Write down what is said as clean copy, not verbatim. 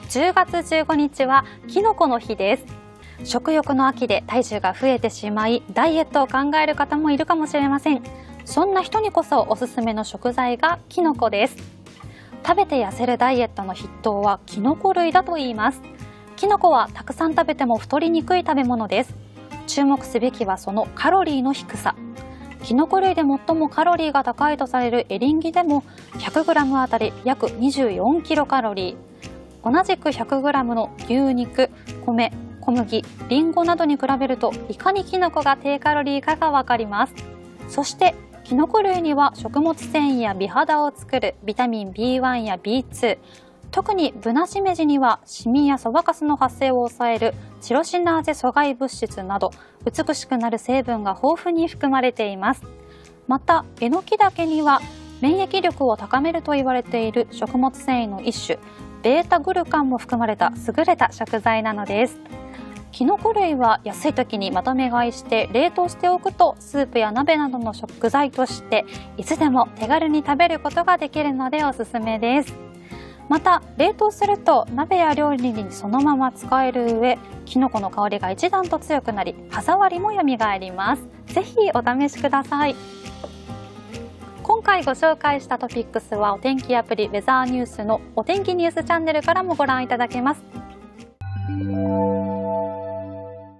10月15日はきのこの日です。食欲の秋で体重が増えてしまい、ダイエットを考える方もいるかもしれません。そんな人にこそおすすめの食材がきのこです。食べて痩せるダイエットの筆頭はきのこ類だといいます。きのこはたくさん食べても太りにくい食べ物です。注目すべきはそのカロリーの低さ。きのこ類で最もカロリーが高いとされるエリンギでも 100g あたり約24キロカロリー。同じく 100g の牛肉、米、小麦、りんごなどに比べるといかにきのこが低カロリーかがわかります。そしてきのこ類には食物繊維や美肌を作るビタミン B1 や B2、特にブナシメジにはシミやそばかすの発生を抑えるチロシナーゼ阻害物質など美しくなる成分が豊富に含まれています。またえのき茸には免疫力を高めると言われている食物繊維の一種ベータグルカンも含まれた優れた食材なのです。きのこ類は安い時にまとめ買いして冷凍しておくとスープや鍋などの食材としていつでも手軽に食べることができるのでおすすめです。また冷凍すると鍋や料理にそのまま使える上、きのこの香りが一段と強くなり歯触りもよみがえります。ぜひお試しください。今回ご紹介したトピックスはお天気アプリウェザーニュースのお天気ニュースチャンネルからもご覧いただけます。